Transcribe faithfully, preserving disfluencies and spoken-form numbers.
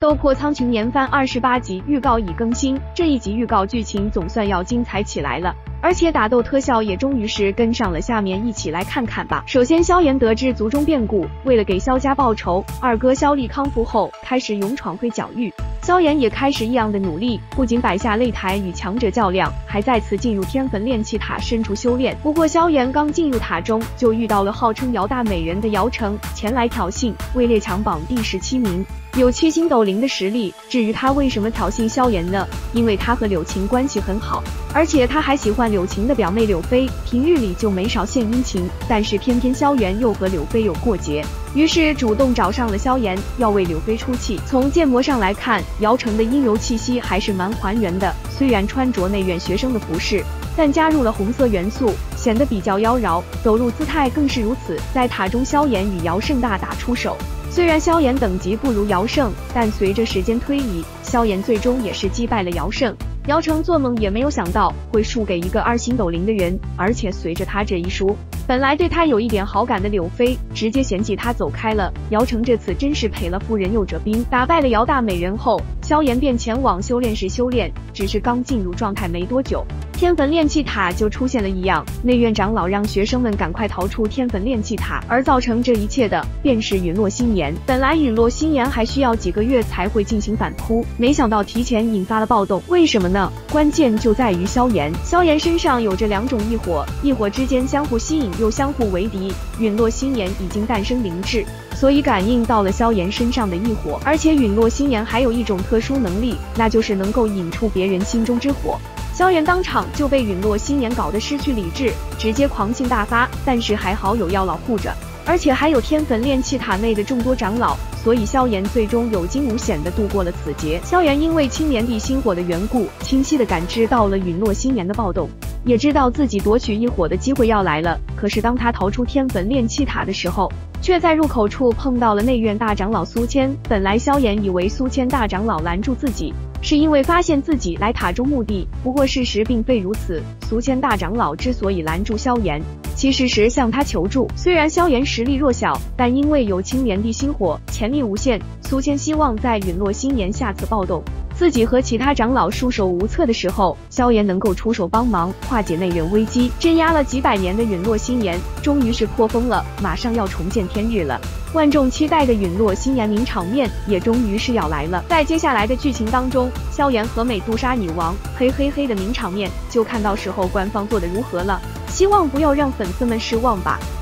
斗破苍穹年番二十八集预告已更新，这一集预告剧情总算要精彩起来了，而且打斗特效也终于是跟上了，下面一起来看看吧。首先，萧炎得知族中变故，为了给萧家报仇，二哥萧厉康复后开始勇闯灰角域。萧炎也开始异样的努力，不仅摆下擂台与强者较量，还再次进入天坟炼气塔深处修炼。不过萧炎刚进入塔中，就遇到了号称姚大美人的姚晨前来挑衅，位列强榜第十七名，有七星斗灵的实力。至于他为什么挑衅萧炎呢？因为他和柳晴关系很好，而且他还喜欢柳晴的表妹柳飞，平日里就没少献殷勤。但是偏偏萧炎又和柳飞有过节，于是主动找上了萧炎，要为柳飞出气。从建模上来看，姚晨的阴柔气息还是蛮还原的，虽然穿着内院学生的服饰，但加入了红色元素，显得比较妖娆，走路姿态更是如此。在塔中，萧炎与姚胜大打出手。虽然萧炎等级不如姚胜，但随着时间推移，萧炎最终也是击败了姚胜。姚晨做梦也没有想到会输给一个二星斗灵的人，而且随着他这一输，本来对他有一点好感的柳飞直接嫌弃他走开了。姚晨这次真是赔了夫人又折兵，打败了姚大美人后，萧炎便前往修炼室修炼，只是刚进入状态没多久，天坟炼气塔就出现了异样。内院长老让学生们赶快逃出天坟炼气塔，而造成这一切的便是陨落心炎。本来陨落心炎还需要几个月才会进行反扑，没想到提前引发了暴动。为什么呢？关键就在于萧炎。萧炎身上有着两种异火，异火之间相互吸引又相互为敌，陨落心炎已经诞生灵智，所以感应到了萧炎身上的异火。而且陨落心炎还有一种特殊能力，那就是能够引出别人心中之火。萧炎当场就被陨落心炎搞得失去理智，直接狂性大发，但是还好有药老护着，而且还有天坟炼气塔内的众多长老，所以萧炎最终有惊无险地度过了此劫。萧炎因为青莲地心火的缘故，清晰地感知到了陨落心炎的暴动，也知道自己夺取异火的机会要来了。可是当他逃出天坟炼气塔的时候，却在入口处碰到了内院大长老苏谦。本来萧炎以为苏谦大长老拦住自己是因为发现自己来塔中目的，不过事实并非如此。苏谦大长老之所以拦住萧炎，其实是向他求助。虽然萧炎实力弱小，但因为有青莲地心火，潜力无限。苏谦希望在陨落心炎下次暴动，自己和其他长老束手无策的时候，萧炎能够出手帮忙，化解内院危机。镇压了几百年的陨落心炎终于是破风了，马上要重见天日了。万众期待的陨落心炎名场面也终于是要来了。在接下来的剧情当中，萧炎和美杜莎女王嘿嘿嘿的名场面就看到时候官方做的如何了，希望不要让粉丝们失望吧。